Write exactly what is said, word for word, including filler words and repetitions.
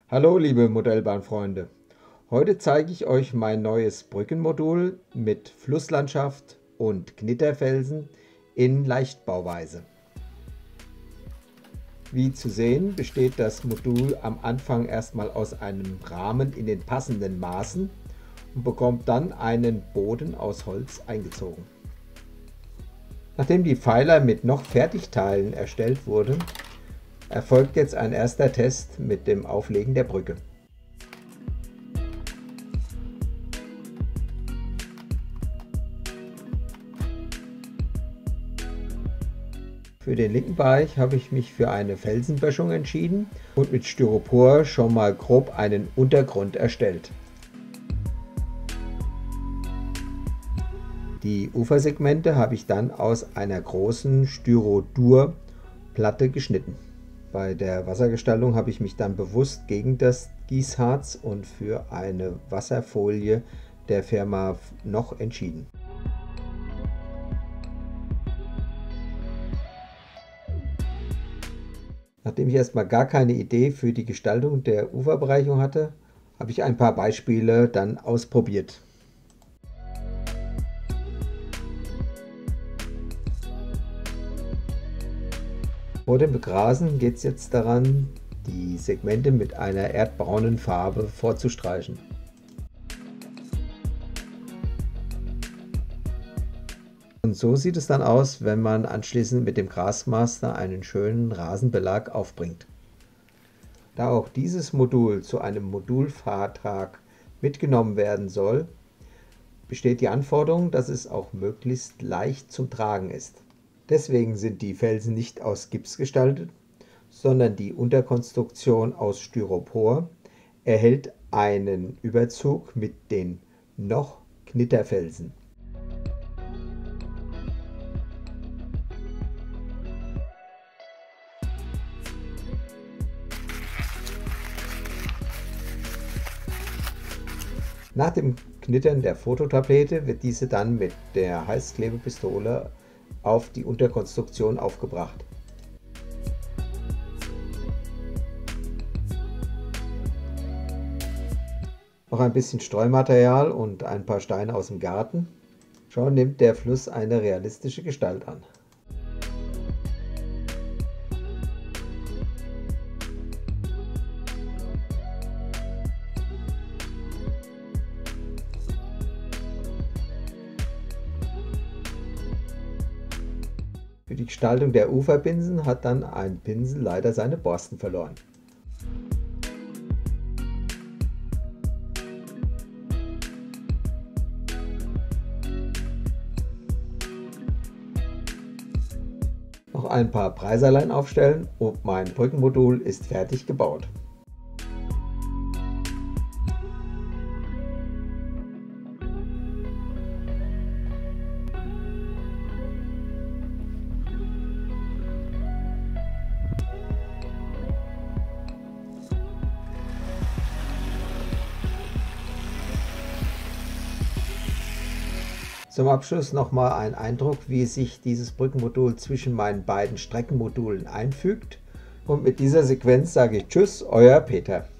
Hallo liebe Modellbahnfreunde, heute zeige ich euch mein neues Brückenmodul mit Flusslandschaft und Knitterfelsen in Leichtbauweise. Wie zu sehen, besteht das Modul am Anfang erstmal aus einem Rahmen in den passenden Maßen und bekommt dann einen Boden aus Holz eingezogen. Nachdem die Pfeiler mit noch Fertigteilen erstellt wurden, erfolgt jetzt ein erster Test mit dem Auflegen der Brücke. Für den linken Bereich habe ich mich für eine Felsenböschung entschieden und mit Styropor schon mal grob einen Untergrund erstellt. Die Ufersegmente habe ich dann aus einer großen Styrodur-Platte geschnitten. Bei der Wassergestaltung habe ich mich dann bewusst gegen das Gießharz und für eine Wasserfolie der Firma Noch entschieden. Nachdem ich erstmal gar keine Idee für die Gestaltung der Uferbereicherung hatte, habe ich ein paar Beispiele dann ausprobiert. Vor dem Begrasen geht es jetzt daran, die Segmente mit einer erdbraunen Farbe vorzustreichen. Und so sieht es dann aus, wenn man anschließend mit dem Grasmaster einen schönen Rasenbelag aufbringt. Da auch dieses Modul zu einem Modulfahrtrag mitgenommen werden soll, besteht die Anforderung, dass es auch möglichst leicht zum Tragen ist. Deswegen sind die Felsen nicht aus Gips gestaltet, sondern die Unterkonstruktion aus Styropor erhält einen Überzug mit den Noch Knitterfelsen. Nach dem Knittern der Fototablette wird diese dann mit der Heißklebepistole auf die Unterkonstruktion aufgebracht. Noch ein bisschen Streumaterial und ein paar Steine aus dem Garten. Schon nimmt der Fluss eine realistische Gestalt an. Für die Gestaltung der Uferbinsen hat dann ein Pinsel leider seine Borsten verloren. Noch ein paar Preiserlein aufstellen und mein Brückenmodul ist fertig gebaut. Zum Abschluss nochmal ein Eindruck, wie sich dieses Brückenmodul zwischen meinen beiden Streckenmodulen einfügt. Und mit dieser Sequenz sage ich Tschüss, euer Peter.